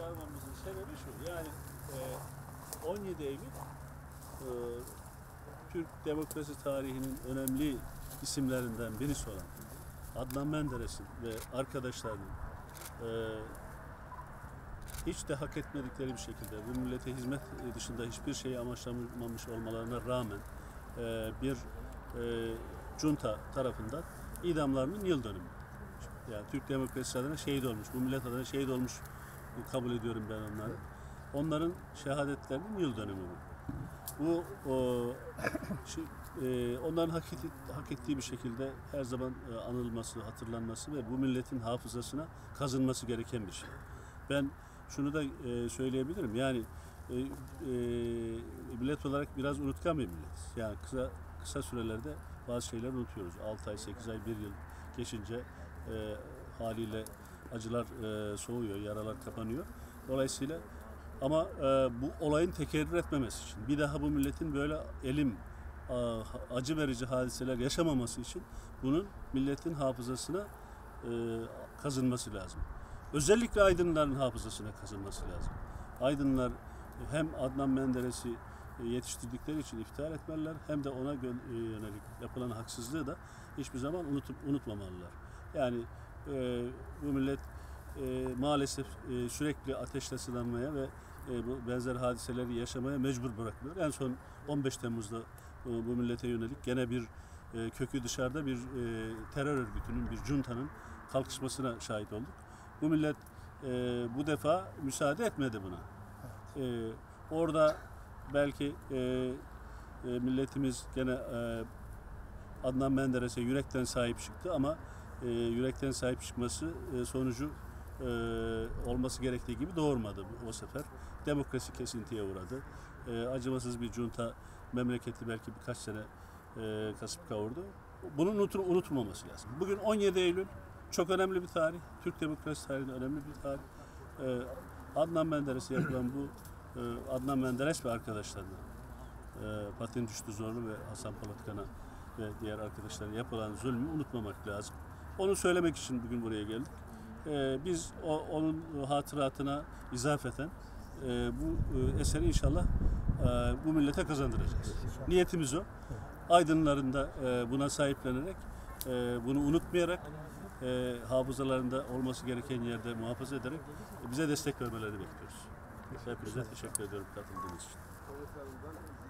çağırmamızın sebebi şu, yani 17 Eylül Türk demokrasi tarihinin önemli isimlerinden birisi olan Adnan Menderes'in ve arkadaşlarının hiç de hak etmedikleri bir şekilde bu millete hizmet dışında hiçbir şeyi amaçlamamış olmalarına rağmen bir junta tarafından idamlarının yıl dönümü. Yani Türk demokrasisi adına şehit olmuş, bu millet adına şehit olmuş kabul ediyorum ben onları. Onların şehadetlerinin yıl dönümü bu. Onların hak ettiği bir şekilde her zaman anılması, hatırlanması ve bu milletin hafızasına kazınması gereken bir şey. Ben şunu da söyleyebilirim. Yani millet olarak biraz unutkan bir milletiz. Yani kısa sürelerde bazı şeyler unutuyoruz. 6 ay, 8 ay, 1 yıl geçince haliyle acılar soğuyor, yaralar kapanıyor. Dolayısıyla ama bu olayın tekerrür etmemesi için, bir daha bu milletin böyle acı verici hadiseler yaşamaması için bunun milletin hafızasına kazınması lazım. Özellikle aydınların hafızasına kazınması lazım. Aydınlar hem Adnan Menderes'i yetiştirdikleri için iftihar etmeliler, hem de ona yönelik yapılan haksızlığı da hiçbir zaman unutmamalılar. Yani bu millet maalesef sürekli ateşle sınanmaya ve bu benzer hadiseleri yaşamaya mecbur bırakılıyor. En son 15 Temmuz'da bu millete yönelik gene bir kökü dışarıda bir terör örgütünün, bir juntanın kalkışmasına şahit olduk. Bu millet bu defa müsaade etmedi buna. Orada belki milletimiz gene Adnan Menderes'e yürekten sahip çıktı ama yürekten sahip çıkması sonucu olması gerektiği gibi doğurmadı o sefer. Demokrasi kesintiye uğradı. Acımasız bir junta memleketi belki birkaç sene kasıp kavurdu. Bunun unutulmaması lazım. Bugün 17 Eylül çok önemli bir tarih. Türk demokrasi tarihinde önemli bir tarih. Adnan Menderes'e yapılan bu Adnan Menderes ve arkadaşlarına Patin Düştü Zorlu ve Hasan Palatkan'a ve diğer arkadaşlara yapılan zulmü unutmamak lazım. Onu söylemek için bugün buraya geldik. Biz onun hatıratına izafeten bu eseri inşallah bu millete kazandıracağız. Niyetimiz o. Aydınların da buna sahiplenerek, bunu unutmayarak, hafızalarında olması gereken yerde muhafaza ederek bize destek vermelerini bekliyoruz. Hepinize teşekkür ediyorum katıldığınız için.